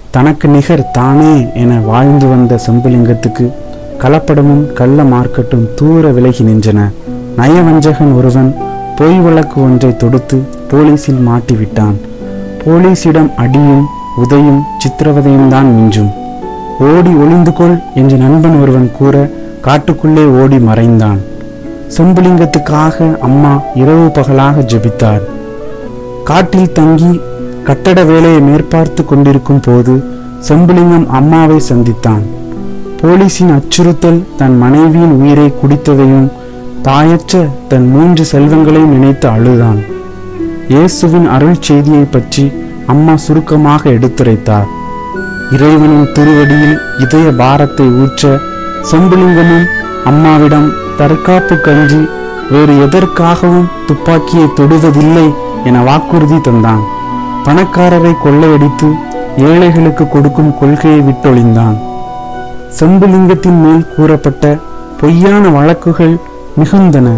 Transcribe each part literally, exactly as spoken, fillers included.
தனக்கு நிகர் தானே என வாழ்ந்து வந்த செம்புலிங்கத்துக்கு கலப்படமும் கள்ள மார்க்கெட்டும் தூர விலகி நின்றன. நயவஞ்சகன் ஒருவன் பொய் வழக்கு ஒன்றை தொடுத்து போலீஸில் மாட்டிவிட்டான். போலீஸிடம் அடியும் உதையும் சித்திரவதையும் தான் மிஞ்சும். ஓடி ஒளிந்து கொள் என்று நண்பன் ஒருவன் கூற காட்டுக்குள்ளே ஓடி மறைந்தான். செம்புலிங்கத்துக்காக அம்மா இரவு பகலாக ஜெபித்தார். காட்டில் தங்கி கட்டட வேலையை மேற்பார்த்து கொண்டிருக்கும் போது செம்புலிங்கம் அம்மாவை சந்தித்தான். போலீஸின் அச்சுறுத்தல் தன் மனைவியின் உயிரை குடித்ததையும் தாயற்ற தன் மூன்று செல்வங்களையும் நினைத்து அழுதான். இயேசுவின் அருள் செய்தியை பற்றி அம்மா சுருக்கமாக எடுத்துரைத்தார். இறைவனின் திருவடியில் இதய பாரத்தை ஊற்ற செம்புலிங்கமும் அம்மாவிடம் தற்காப்பு கஞ்சி வேறு எதற்காகவும் துப்பாக்கியை தொடுவதில்லை என வாக்குறுதி தந்தான். பணக்காரரை கொள்ளையடித்து ஏழைகளுக்கு கொடுக்கும் கொள்கையை விட்டொழிந்தான். செம்புலிங்கத்தின் மேல் கூறப்பட்ட பொய்யான வழக்குகள் மிகுந்தன.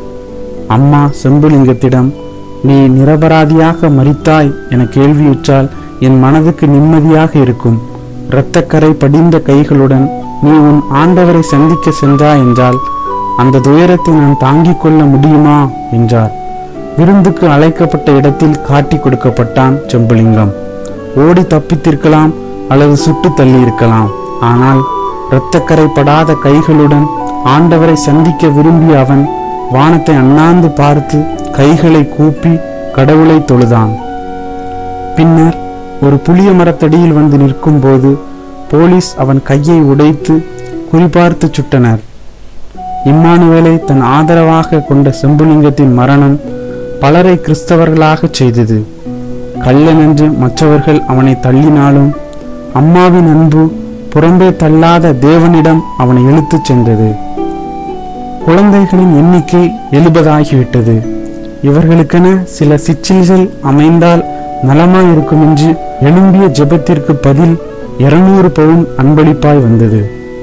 அம்மா செம்புலிங்கத்திடம், நீ நிரபராதியாக மரித்தாய் என கேள்வியுற்றால் என் மனதுக்கு நிம்மதியாக இருக்கும். இரத்தக்கரை படிந்த கைகளுடன் நீ உன் ஆண்டவரை சந்திக்க சென்றாய் என்றால் அந்த துயரத்தை நான் தாங்கிக் கொள்ள முடியுமா என்றார். விருந்துக்கு அழைக்கப்பட்ட இடத்தில் காட்டி கொடுக்கப்பட்டான் செம்புலிங்கம். ஓடி தப்பித்திருக்கலாம் அல்லது சுட்டு தள்ளி இருக்கலாம். ஆனால் இரத்தக்கரை படாத கைகளுடன் ஆண்டவரை சந்திக்க விரும்பிய அவன் வானத்தை அண்ணாந்து பார்த்து கைகளை கூப்பி கடவுளை தொழுதான். பின்னர் ஒரு புளிய மரத்தடியில் வந்து நிற்கும் போது போலீஸ் அவன் கையை உடைத்து குறிபார்த்து சுட்டனர். இம்மானுவேலை தன் ஆதரவாக கொண்ட செம்புலிங்கத்தின் மரணம் பலரை கிறிஸ்தவர்களாக செய்தது. கள்ளன் என்று மற்றவர்கள் அவனை தள்ளினாலும் அம்மாவின் அன்பு புறம்பே தள்ளாத தேவனிடம் அவனை இழுத்துச் சென்றது. குழந்தைகளின் எண்ணிக்கை எழுபதாகிவிட்டது. இவர்களுக்கென சில சிற்றில்கள் அமைந்தால் நலமாயிருக்கும் என்று எழும்பிய ஜெபத்திற்கு பதில் இருநூறு பவுன் அன்பளிப்பாய் வந்தது.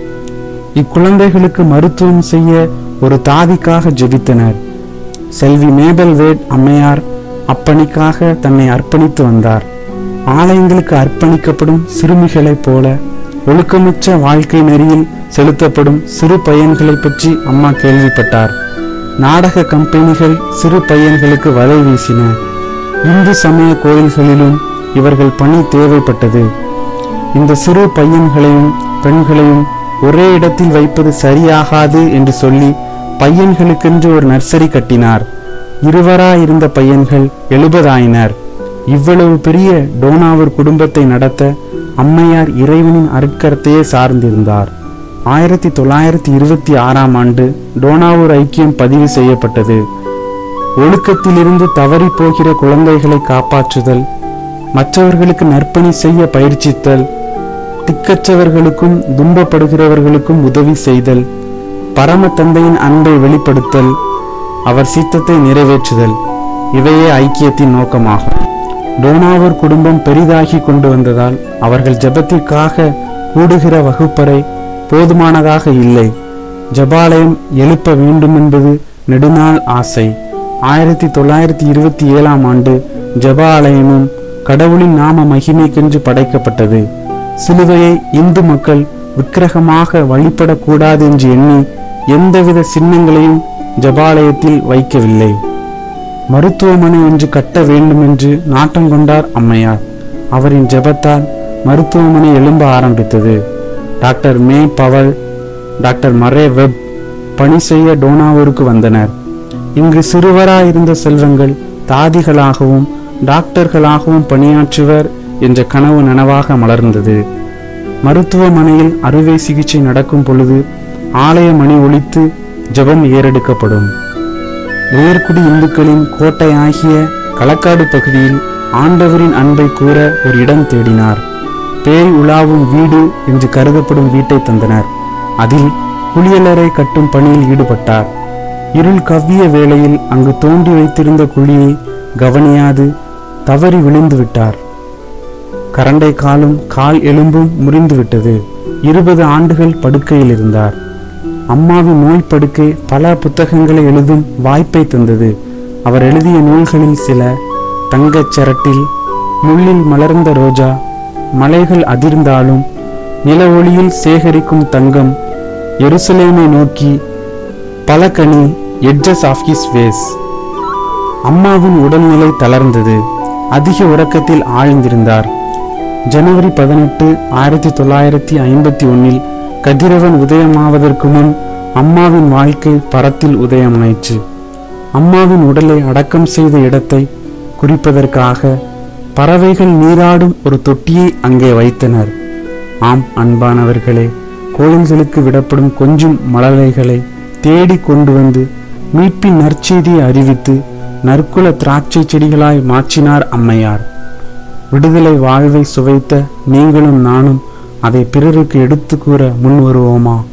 இக்குழந்தைகளுக்கு மருத்துவம் செய்ய ஒரு தாதிக்காக ஜெபித்தனர். செல்வி மேபல் வேட் அம்மையார் அப்பணிக்காக தன்னை அர்ப்பணித்து வந்தார். ஆலயங்களுக்கு அர்ப்பணிக்கப்படும் சிறுமிகளைப் போல ஒழுக்கமற்ற வாழ்க்கை நெறியில் செலுத்தப்படும் சிறு பையன்களை பற்றி அம்மா கேள்விப்பட்டார். நாடக கம்பெனிகள் சிறு பையன்களுக்கு வலை வீசின. இந்து சமய கோயில்களிலும் இவர்கள் பணி தேவைப்பட்டது. இந்த சிறு பையன்களையும் பெண்களையும் ஒரே இடத்தில் வைப்பது சரியாகாது என்று சொல்லி பையன்களுக்கென்று ஒரு நர்சரி கட்டினார். இருவராயிருந்த பையன்கள் எழுபதாயினர். இவ்வளவு பெரிய டோனாவூர் குடும்பத்தை நடத்த அம்மையார் இறைவனின் அருட்கரத்தையே சார்ந்திருந்தார். ஆயிரத்தி தொள்ளாயிரத்தி இருபத்தி ஆறாம் ஆண்டு டோனாவூர் ஐக்கியம் பதிவு செய்யப்பட்டது. ஒழுக்கத்திலிருந்து தவறி போகிற குழந்தைகளை காப்பாற்றுதல், மற்றவர்களுக்கு நற்பணி செய்ய பயிற்சித்தல், திக்கற்றவர்களுக்கும் துன்பப்படுகிறவர்களுக்கும் உதவி செய்தல், பரம தந்தையின் அன்பை வெளிப்படுத்தல், அவர் சித்தத்தை நிறைவேற்றுதல், இவையே ஐக்கியத்தின் நோக்கமாகும். டோனாவூர் குடும்பம் பெரிதாகி கொண்டு வந்ததால் அவர்கள் ஜெபத்திற்காக கூடுகிற வகுப்பறை போதுமானதாக இல்லை. ஜபாலயம் எழுப்ப வேண்டும் என்பது நெடுநாள் ஆசை. ஆயிரத்தி தொள்ளாயிரத்தி இருபத்தி ஏழாம் ஆண்டு ஜபாலயமும் கடவுளின் நாம மகிமைக்கென்று படைக்கப்பட்டது. சிலுவையை இந்து மக்கள் விக்கிரகமாக வழிபடக்கூடாது என்று எண்ணி எந்தவித சின்னங்களையும் ஜபாலயத்தில் வைக்கவில்லை. மருத்துவமனை ஒன்று கட்ட வேண்டும் என்று நாட்டம் கொண்டார் அம்மையார். அவரின் ஜெபத்தால் மருத்துவமனை எழும்ப ஆரம்பித்தது. Doctor May Powell, doctor Murray Webb பணி செய்ய டோனாவூருக்கு வந்தனர். இங்கு சிறுவராயிருந்த செல்வங்கள் தாதிகளாகவும் டாக்டர்களாகவும் பணியாற்றுவர் என்ற கனவு நனவாக மலர்ந்தது. மருத்துவமனையில் அறுவை சிகிச்சை நடக்கும் பொழுது ஆலய மணி ஒலித்து ஜெபம் ஏறெடுக்கப்படும். உயர்குடி இந்துக்களின் கோட்டையாகிய களக்காடு பகுதியில் ஆண்டவரின் அன்பை கூற ஒரு இடம் தேடினார். பேய் உலாவும் வீடு என்று கருதப்படும் வீட்டை தந்தனர். அதில் குளியலறை கட்டும் பணியில் ஈடுபட்டார். இருள் கவ்விய வேளையில் அங்கு தோண்டி வைத்திருந்த குழியை கவனியாது தவறி விழுந்து விட்டார். கரண்டை காலும் கால் எலும்பும் முறிந்து விட்டது. இருபது ஆண்டுகள் படுக்கையில் இருந்தார். அம்மாவின் நோய் படுக்கை பல புத்தகங்களை எழுதும் வாய்ப்பை தந்தது. அவர் எழுதிய நூல்களில் சில தங்கச் சரட்டில், முள்ளில் மலர்ந்த ரோஜா, மலைகள் அதிர்ந்தாலும் நில ஒளியில் சேகரிக்கும் தங்கம் எருசலேமை நோக்கி பலகனி எட்ஜஸ் ஆஃப் ஹிஸ் வேஸ். அம்மாவின் உடல்நிலை தளர்ந்தது. அதிக உறக்கத்தில் ஆழ்ந்திருந்தார். ஜனவரி பதினெட்டு ஆயிரத்தி தொள்ளாயிரத்தி ஐம்பத்தி ஒன்னில் கதிரவன் உதயமாவதற்கு முன் அம்மாவின் வாழ்க்கை பரத்தில் உதயமாயிற்று. அம்மாவின் உடலை அடக்கம் செய்த இடத்தை குறிப்பதற்காக பறவைகள் நீராடும் ஒரு தொட்டியை அங்கே வைத்தனர். ஆம் அன்பானவர்களே, கோயில்களுக்கு விடப்படும் கொஞ்சம் மழலைகளை தேடி கொண்டு வந்து மீட்பின் நற்செய்தியை அறிவித்து நற்குல திராட்சை செடிகளாய் மாற்றினார் அம்மையார். விடுதலை வாழ்வை சுவைத்த நீங்களும் நானும் அதை பிறருக்கு எடுத்து கூற முன் வருவோமா?